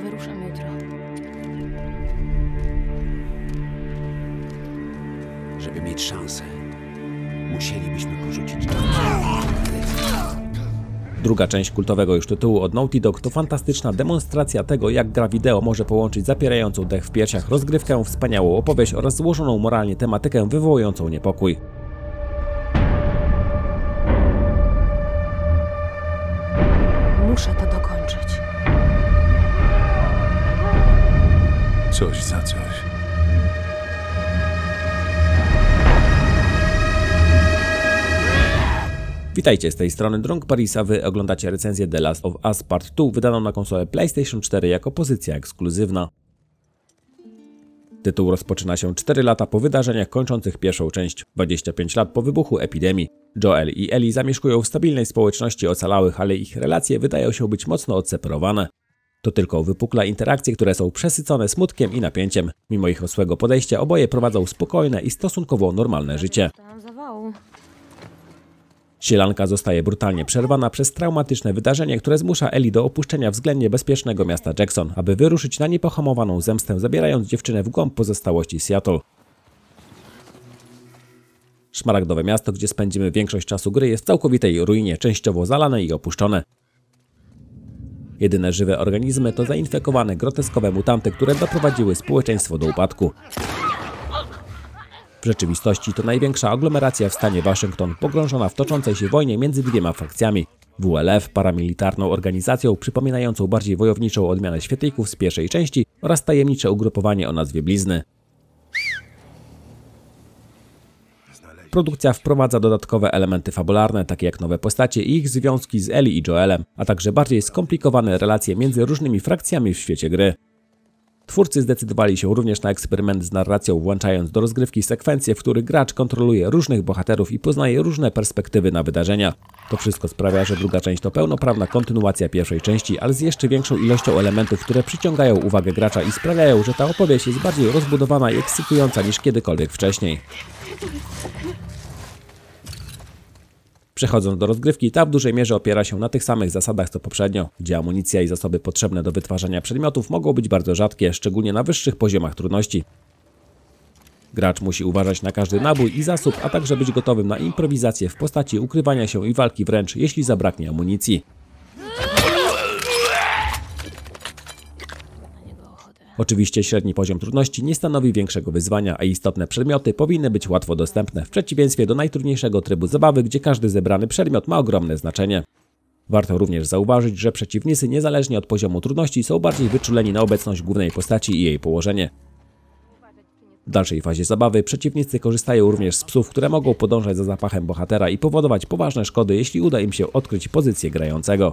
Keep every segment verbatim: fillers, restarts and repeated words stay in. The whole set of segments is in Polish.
Wyruszam jutro. Żeby mieć szansę, musielibyśmy porzucić... Druga część kultowego już tytułu od Naughty Dog to fantastyczna demonstracja tego, jak gra wideo może połączyć zapierającą dech w piersiach rozgrywkę, wspaniałą opowieść oraz złożoną moralnie tematykę wywołującą niepokój. Muszę to dokończyć. Coś za coś. Witajcie, z tej strony Drunk Paris, a wy oglądacie recenzję The Last of Us Part dwa, wydaną na konsolę PlayStation cztery jako pozycja ekskluzywna. Tytuł rozpoczyna się cztery lata po wydarzeniach kończących pierwszą część, dwadzieścia pięć lat po wybuchu epidemii. Joel i Ellie zamieszkują w stabilnej społeczności ocalałych, ale ich relacje wydają się być mocno odseparowane. To tylko wypukle interakcje, które są przesycone smutkiem i napięciem. Mimo ich osłego podejścia oboje prowadzą spokojne i stosunkowo normalne życie. Sielanka zostaje brutalnie przerwana przez traumatyczne wydarzenie, które zmusza Ellie do opuszczenia względnie bezpiecznego miasta Jackson, aby wyruszyć na niepohamowaną zemstę, zabierając dziewczynę w głąb pozostałości Seattle. Szmaragdowe miasto, gdzie spędzimy większość czasu gry, jest w całkowitej ruinie, częściowo zalane i opuszczone. Jedyne żywe organizmy to zainfekowane, groteskowe mutanty, które doprowadziły społeczeństwo do upadku. W rzeczywistości to największa aglomeracja w stanie Waszyngton, pogrążona w toczącej się wojnie między dwiema frakcjami. W L F, paramilitarną organizacją przypominającą bardziej wojowniczą odmianę świetlików z pierwszej części, oraz tajemnicze ugrupowanie o nazwie Blizny. Produkcja wprowadza dodatkowe elementy fabularne, takie jak nowe postacie i ich związki z Ellie i Joelem, a także bardziej skomplikowane relacje między różnymi frakcjami w świecie gry. Twórcy zdecydowali się również na eksperyment z narracją, włączając do rozgrywki sekwencje, w których gracz kontroluje różnych bohaterów i poznaje różne perspektywy na wydarzenia. To wszystko sprawia, że druga część to pełnoprawna kontynuacja pierwszej części, ale z jeszcze większą ilością elementów, które przyciągają uwagę gracza i sprawiają, że ta opowieść jest bardziej rozbudowana i ekscytująca niż kiedykolwiek wcześniej. Przechodząc do rozgrywki, ta w dużej mierze opiera się na tych samych zasadach co poprzednio, gdzie amunicja i zasoby potrzebne do wytwarzania przedmiotów mogą być bardzo rzadkie, szczególnie na wyższych poziomach trudności. Gracz musi uważać na każdy nabój i zasób, a także być gotowym na improwizację w postaci ukrywania się i walki wręcz, jeśli zabraknie amunicji. Oczywiście średni poziom trudności nie stanowi większego wyzwania, a istotne przedmioty powinny być łatwo dostępne, w przeciwieństwie do najtrudniejszego trybu zabawy, gdzie każdy zebrany przedmiot ma ogromne znaczenie. Warto również zauważyć, że przeciwnicy niezależnie od poziomu trudności są bardziej wyczuleni na obecność głównej postaci i jej położenie. W dalszej fazie zabawy przeciwnicy korzystają również z psów, które mogą podążać za zapachem bohatera i powodować poważne szkody, jeśli uda im się odkryć pozycję grającego.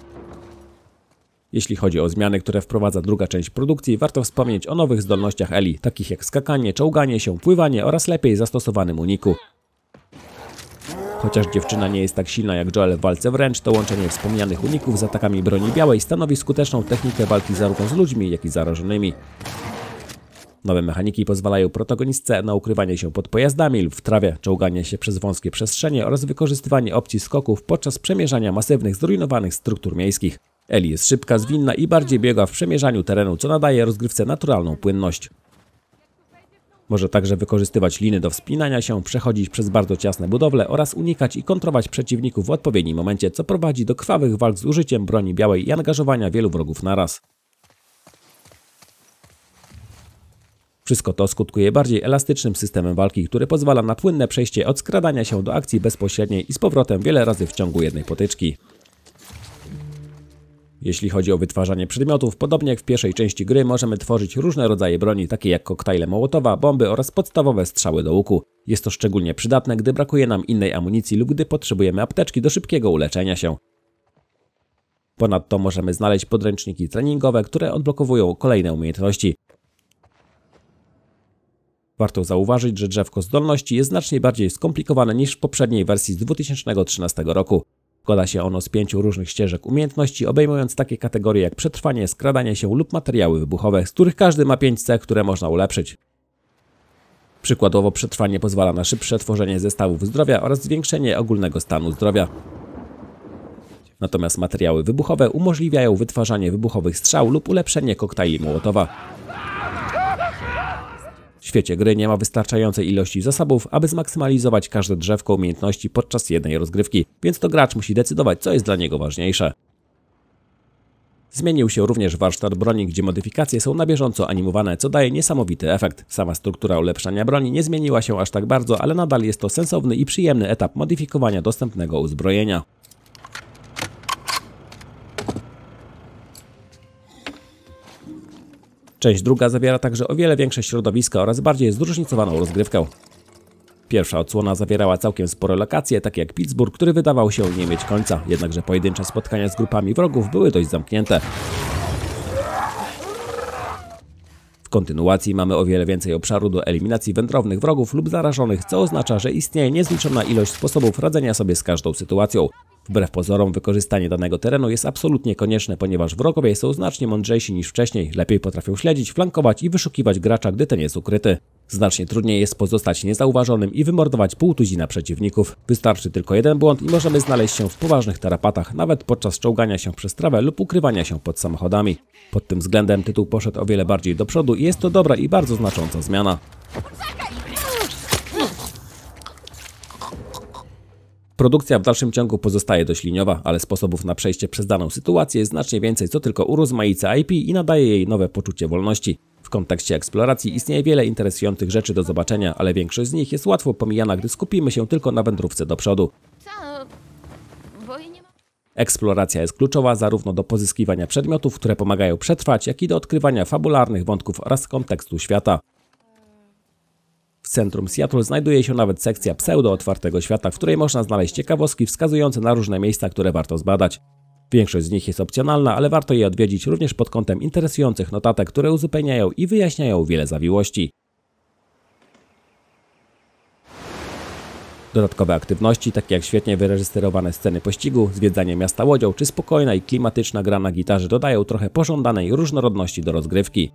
Jeśli chodzi o zmiany, które wprowadza druga część produkcji, warto wspomnieć o nowych zdolnościach Ellie, takich jak skakanie, czołganie się, pływanie oraz lepiej zastosowanym uniku. Chociaż dziewczyna nie jest tak silna jak Joel w walce wręcz, to łączenie wspomnianych uników z atakami broni białej stanowi skuteczną technikę walki zarówno z ludźmi, jak i zarażonymi. Nowe mechaniki pozwalają protagonistce na ukrywanie się pod pojazdami lub w trawie, czołganie się przez wąskie przestrzenie oraz wykorzystywanie opcji skoków podczas przemierzania masywnych, zrujnowanych struktur miejskich. Ellie jest szybka, zwinna i bardziej biega w przemierzaniu terenu, co nadaje rozgrywce naturalną płynność. Może także wykorzystywać liny do wspinania się, przechodzić przez bardzo ciasne budowle oraz unikać i kontrować przeciwników w odpowiednim momencie, co prowadzi do krwawych walk z użyciem broni białej i angażowania wielu wrogów naraz. Wszystko to skutkuje bardziej elastycznym systemem walki, który pozwala na płynne przejście od skradania się do akcji bezpośredniej i z powrotem wiele razy w ciągu jednej potyczki. Jeśli chodzi o wytwarzanie przedmiotów, podobnie jak w pierwszej części gry, możemy tworzyć różne rodzaje broni, takie jak koktajle Mołotowa, bomby oraz podstawowe strzały do łuku. Jest to szczególnie przydatne, gdy brakuje nam innej amunicji lub gdy potrzebujemy apteczki do szybkiego uleczenia się. Ponadto możemy znaleźć podręczniki treningowe, które odblokowują kolejne umiejętności. Warto zauważyć, że drzewko zdolności jest znacznie bardziej skomplikowane niż w poprzedniej wersji z dwa tysiące trzynastego roku. Składa się ono z pięciu różnych ścieżek umiejętności, obejmując takie kategorie jak przetrwanie, skradanie się lub materiały wybuchowe, z których każdy ma pięć cech, które można ulepszyć. Przykładowo przetrwanie pozwala na szybsze tworzenie zestawów zdrowia oraz zwiększenie ogólnego stanu zdrowia. Natomiast materiały wybuchowe umożliwiają wytwarzanie wybuchowych strzał lub ulepszenie koktajli Mołotowa. W świecie gry nie ma wystarczającej ilości zasobów, aby zmaksymalizować każde drzewko umiejętności podczas jednej rozgrywki, więc to gracz musi decydować, co jest dla niego ważniejsze. Zmienił się również warsztat broni, gdzie modyfikacje są na bieżąco animowane, co daje niesamowity efekt. Sama struktura ulepszania broni nie zmieniła się aż tak bardzo, ale nadal jest to sensowny i przyjemny etap modyfikowania dostępnego uzbrojenia. Część druga zawiera także o wiele większe środowiska oraz bardziej zróżnicowaną rozgrywkę. Pierwsza odsłona zawierała całkiem spore lokacje, takie jak Pittsburgh, który wydawał się nie mieć końca, jednakże pojedyncze spotkania z grupami wrogów były dość zamknięte. W kontynuacji mamy o wiele więcej obszaru do eliminacji wędrownych wrogów lub zarażonych, co oznacza, że istnieje niezliczona ilość sposobów radzenia sobie z każdą sytuacją. Wbrew pozorom wykorzystanie danego terenu jest absolutnie konieczne, ponieważ wrogowie są znacznie mądrzejsi niż wcześniej, lepiej potrafią śledzić, flankować i wyszukiwać gracza, gdy ten jest ukryty. Znacznie trudniej jest pozostać niezauważonym i wymordować pół tuzina przeciwników. Wystarczy tylko jeden błąd i możemy znaleźć się w poważnych tarapatach, nawet podczas czołgania się przez trawę lub ukrywania się pod samochodami. Pod tym względem tytuł poszedł o wiele bardziej do przodu i jest to dobra i bardzo znacząca zmiana. Produkcja w dalszym ciągu pozostaje dość liniowa, ale sposobów na przejście przez daną sytuację jest znacznie więcej, co tylko urozmaica I P i nadaje jej nowe poczucie wolności. W kontekście eksploracji istnieje wiele interesujących rzeczy do zobaczenia, ale większość z nich jest łatwo pomijana, gdy skupimy się tylko na wędrówce do przodu. Eksploracja jest kluczowa zarówno do pozyskiwania przedmiotów, które pomagają przetrwać, jak i do odkrywania fabularnych wątków oraz kontekstu świata. W centrum Seattle znajduje się nawet sekcja pseudo-otwartego świata, w której można znaleźć ciekawostki wskazujące na różne miejsca, które warto zbadać. Większość z nich jest opcjonalna, ale warto je odwiedzić również pod kątem interesujących notatek, które uzupełniają i wyjaśniają wiele zawiłości. Dodatkowe aktywności, takie jak świetnie wyreżyserowane sceny pościgu, zwiedzanie miasta łodzią czy spokojna i klimatyczna gra na gitarze dodają trochę pożądanej różnorodności do rozgrywki.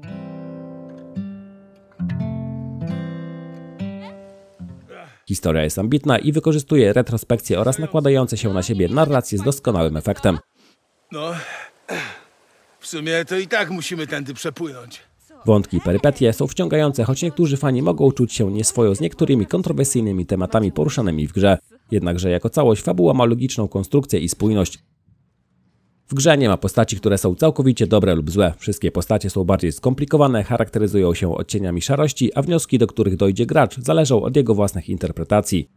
Historia jest ambitna i wykorzystuje retrospekcje oraz nakładające się na siebie narracje z doskonałym efektem. No, w sumie to i tak musimy tędy przepłynąć. Wątki i perypetie są wciągające, choć niektórzy fani mogą czuć się nieswojo z niektórymi kontrowersyjnymi tematami poruszanymi w grze. Jednakże jako całość fabuła ma logiczną konstrukcję i spójność. W grze nie ma postaci, które są całkowicie dobre lub złe. Wszystkie postacie są bardziej skomplikowane, charakteryzują się odcieniami szarości, a wnioski, do których dojdzie gracz, zależą od jego własnych interpretacji.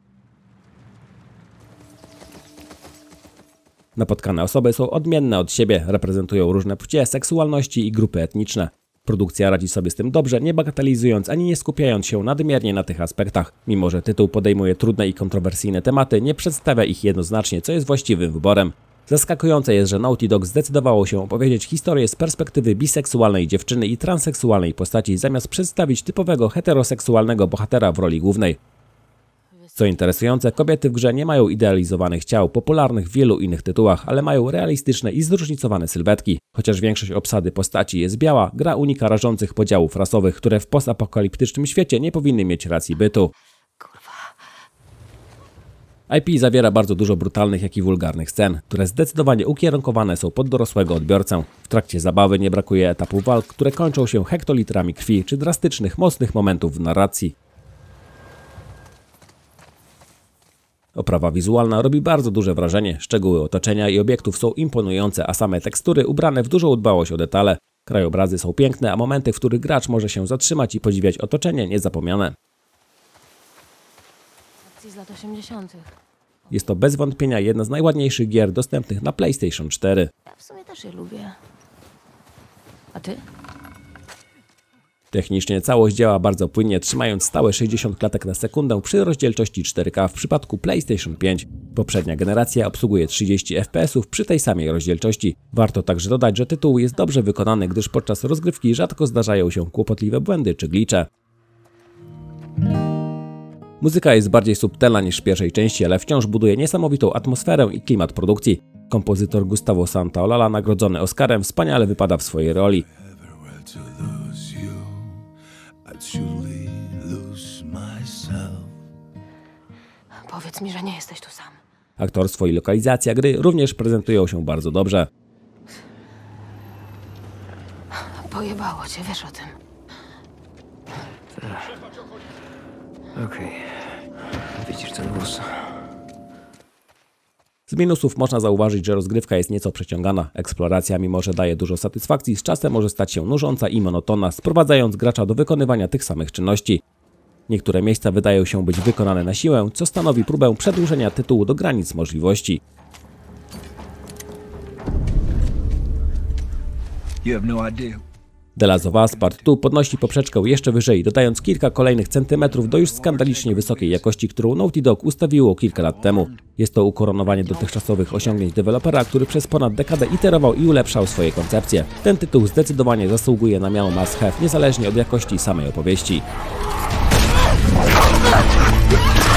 Napotkane osoby są odmienne od siebie, reprezentują różne płcie, seksualności i grupy etniczne. Produkcja radzi sobie z tym dobrze, nie bagatelizując ani nie skupiając się nadmiernie na tych aspektach. Mimo że tytuł podejmuje trudne i kontrowersyjne tematy, nie przedstawia ich jednoznacznie, co jest właściwym wyborem. Zaskakujące jest, że Naughty Dog zdecydowało się opowiedzieć historię z perspektywy biseksualnej dziewczyny i transseksualnej postaci, zamiast przedstawić typowego heteroseksualnego bohatera w roli głównej. Co interesujące, kobiety w grze nie mają idealizowanych ciał, popularnych w wielu innych tytułach, ale mają realistyczne i zróżnicowane sylwetki. Chociaż większość obsady postaci jest biała, gra unika rażących podziałów rasowych, które w postapokaliptycznym świecie nie powinny mieć racji bytu. I P zawiera bardzo dużo brutalnych, jak i wulgarnych scen, które zdecydowanie ukierunkowane są pod dorosłego odbiorcę. W trakcie zabawy nie brakuje etapów walk, które kończą się hektolitrami krwi, czy drastycznych, mocnych momentów w narracji. Oprawa wizualna robi bardzo duże wrażenie, szczegóły otoczenia i obiektów są imponujące, a same tekstury ubrane w dużą dbałość o detale. Krajobrazy są piękne, a momenty, w których gracz może się zatrzymać i podziwiać otoczenie, niezapomniane. Z lat osiemdziesiątych. Jest to bez wątpienia jedna z najładniejszych gier dostępnych na PlayStation cztery. Ja w sumie też je lubię. A ty? Technicznie całość działa bardzo płynnie, trzymając stałe sześćdziesiąt klatek na sekundę przy rozdzielczości cztery K w przypadku PlayStation pięć. Poprzednia generacja obsługuje trzydzieści F P S ów przy tej samej rozdzielczości. Warto także dodać, że tytuł jest dobrze wykonany, gdyż podczas rozgrywki rzadko zdarzają się kłopotliwe błędy czy glicze. Muzyka jest bardziej subtelna niż w pierwszej części, ale wciąż buduje niesamowitą atmosferę i klimat produkcji. Kompozytor Gustavo Santaolalla, nagrodzony Oscarem, wspaniale wypada w swojej roli. Powiedz mi, że nie jesteś tu sam. Aktorstwo i lokalizacja gry również prezentują się bardzo dobrze. Pojebało cię, wiesz o tym. Okej. Widzisz ten wóz? Z minusów można zauważyć, że rozgrywka jest nieco przeciągana. Eksploracja, mimo że daje dużo satysfakcji, z czasem może stać się nużąca i monotonna, sprowadzając gracza do wykonywania tych samych czynności. Niektóre miejsca wydają się być wykonane na siłę, co stanowi próbę przedłużenia tytułu do granic możliwości. You have no idea. The Last of Us Part dwa podnosi poprzeczkę jeszcze wyżej, dodając kilka kolejnych centymetrów do już skandalicznie wysokiej jakości, którą Naughty Dog ustawiło kilka lat temu. Jest to ukoronowanie dotychczasowych osiągnięć dewelopera, który przez ponad dekadę iterował i ulepszał swoje koncepcje. Ten tytuł zdecydowanie zasługuje na miano must have, niezależnie od jakości samej opowieści.